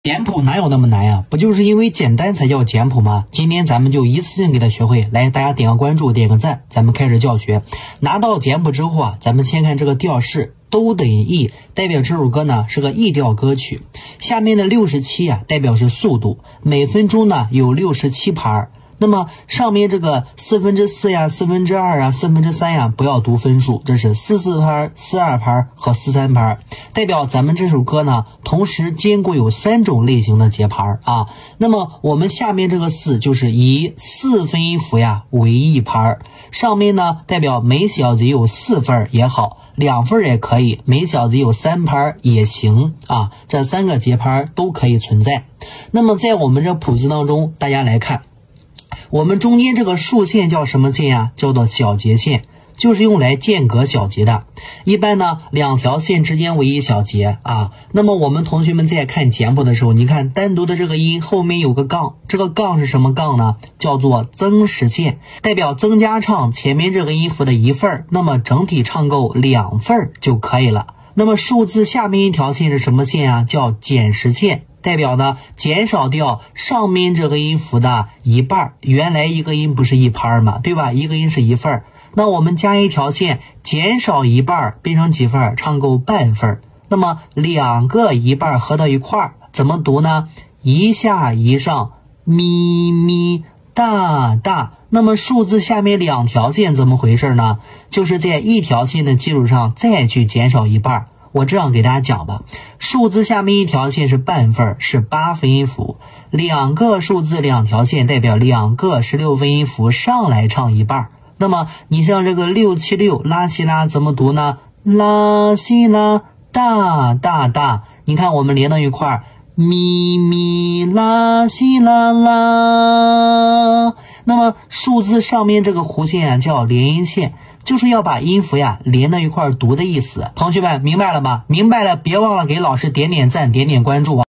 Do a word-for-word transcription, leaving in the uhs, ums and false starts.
简谱哪有那么难呀？不就是因为简单才叫简谱吗？今天咱们就一次性给它学会。来，大家点个关注，点个赞，咱们开始教学。拿到简谱之后啊，咱们先看这个调式，都等于 E， 代表这首歌呢是个 E 调歌曲。下面的六十七啊，代表是速度，每分钟呢有六十七拍。那么上面这个四分之四呀、四分之二啊、四分之三呀，不要读分数，这是四四拍、四二拍和四三拍，代表咱们这首歌呢，同时兼顾有三种类型的节拍啊。那么我们下面这个四就是以四分音符呀为一拍，上面呢代表每小节有四分也好，两分也可以，每小节有三拍也行啊，这三个节拍都可以存在。那么在我们这谱子当中，大家来看。我们中间这个竖线叫什么线呀？叫做小节线，就是用来间隔小节的。一般呢，两条线之间为一小节啊。那么我们同学们在看简谱的时候，你看单独的这个音后面有个杠，这个杠是什么杠呢？叫做增时线，代表增加唱前面这个音符的一份，那么整体唱够两份就可以了。那么数字下面一条线是什么线啊？叫减时线。代表呢减少掉上面这个音符的一半，原来一个音不是一拍嘛，对吧？一个音是一份，那我们加一条线减少一半变成几份？唱够半份。那么两个一半合到一块怎么读呢？一下一上咪咪大大。那么数字下面两条线怎么回事呢？就是在一条线的基础上再去减少一半。我这样给大家讲吧，数字下面一条线是半份，是八分音符，两个数字两条线代表两个十六分音符上来唱一半。那么你像这个六七六拉西拉怎么读呢？拉西拉大大大，你看我们连到一块儿，咪咪拉西拉拉。那么数字上面这个弧线啊叫连音线，就是要把音符呀连到一块儿读的意思。同学们明白了吗？明白了别忘了给老师点点赞，点点关注啊。